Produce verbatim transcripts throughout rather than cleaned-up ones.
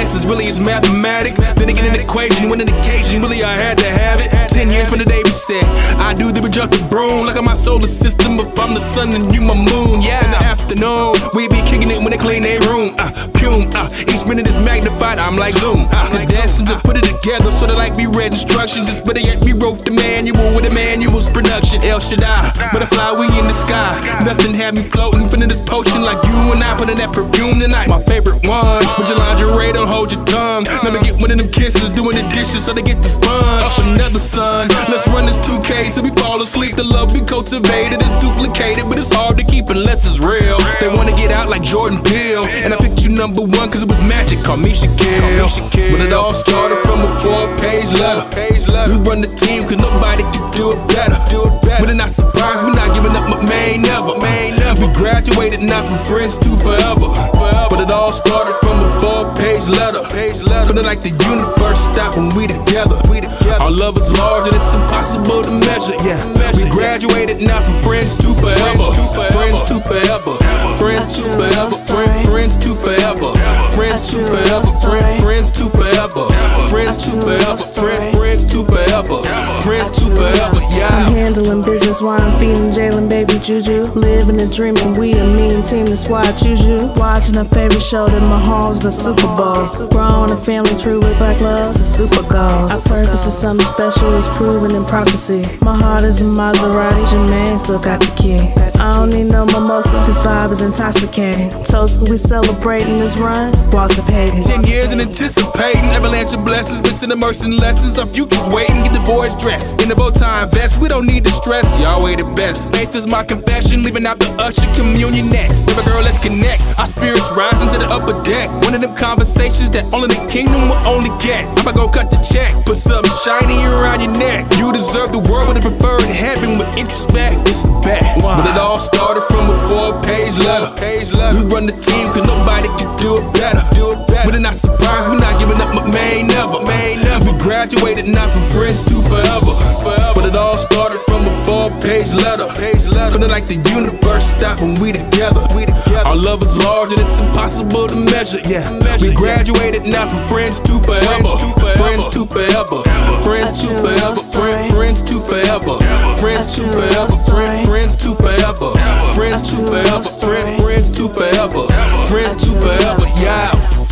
essence, really it's mathematic. Then again an equation, when an occasion, really I had to have it. Ten years from the day we said, I do the productive broom. Look at my solar system, if I'm the sun and you my moon. Yeah, in the afternoon, we be kicking it when they clean their room. Uh, Pume, uh, each minute is magnified, I'm like zoom. Uh, the dancing to put it together, so that like we read instructions. Just better yet, we wrote the manual with the manual's production. El Shaddai, butterfly, we in the sky. Nothing had me floating, finna this potion like you and I putting that perfume tonight. My favorite one, with your lingerie, don't hold your tongue. Let me get one of them kisses, doing the dishes so they get the sponge. Up another sun, let's run this two K till we fall asleep. The love we cultivated is duplicated, but it's hard to keep unless it's real. They wanna get out like Jordan Peele, and I picked you number one cause it was magic, call me Shaquille. But it all started from a four-page letter. We run the team cause nobody could do it better. But it not surprised, we not giving up, but man, never. We graduated not from friends to forever. But it all started from a four-page letter. But it like the universe stopped when we together. Our love is large and it's impossible to measure, yeah. We graduated not from friends to forever. Friends to forever. Friends to forever. Friends to forever. Friends to forever. Friends to forever. Friends to forever. Friends to forever. Friends to forever, yeah. I'm handling business while I'm feeding Jalen baby juju. Living a dream and we a mean team, that's why I choose you. Watching a favorite show that my home's the Super Bowl. Growing a family true with black love, it's the super goals. Our purpose is something special, it's proven in prophecy. My heart is a Maserati, Jermaine still got the key. I don't need no mimosa, this vibe is intoxicating. Toast, we celebrating this run, Walter Payton. Ten years in anticipating, avalanche of blessings, mixing immersion lessons. Our future's waiting, get the boys dressed in the bow tie vest. We don't need to stress, y'all way the best. Faith is my confession, leaving out the usher communion next. Baby girl, let's connect, our spirits rising to the upper deck. One of them conversations that only the kingdom will only get. I'ma go cut the check, put something shiny around your neck. You deserve the world with a preferred heaven with introspect. It's a bet, but it all started from a four-page letter. We run the team cause nobody can do it better. But it not surprised, we not giving up, but man, never. We graduated not from friends to forever. But it all started from a four-page letter. But it like the universe stopped when we together. Our love is large and it's impossible to measure, yeah. We graduated not from friends to forever. Friends to forever. Friends to forever. Friends to forever. Friends to forever. Friends to forever. Friends to forever. Friends to forever. Friends to forever, yeah.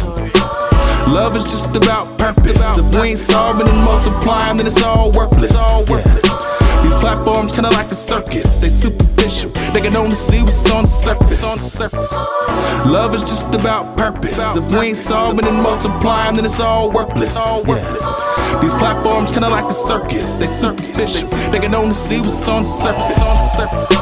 Love is just about purpose. If we ain't solving and multiplying, then it's all worthless. Yeah. These platforms kinda like a circus, they superficial. They can only see what's on the surface. Love is just about purpose. If we ain't solving and multiplying, then it's all worthless. Yeah. These platforms kinda like a circus, they superficial. They can only see what's on the surface.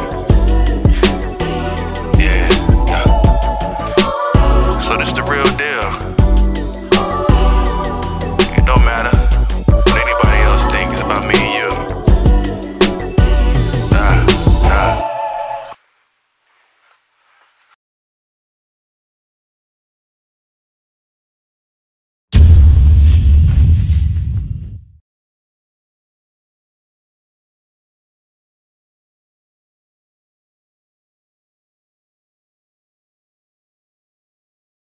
So this the real deal.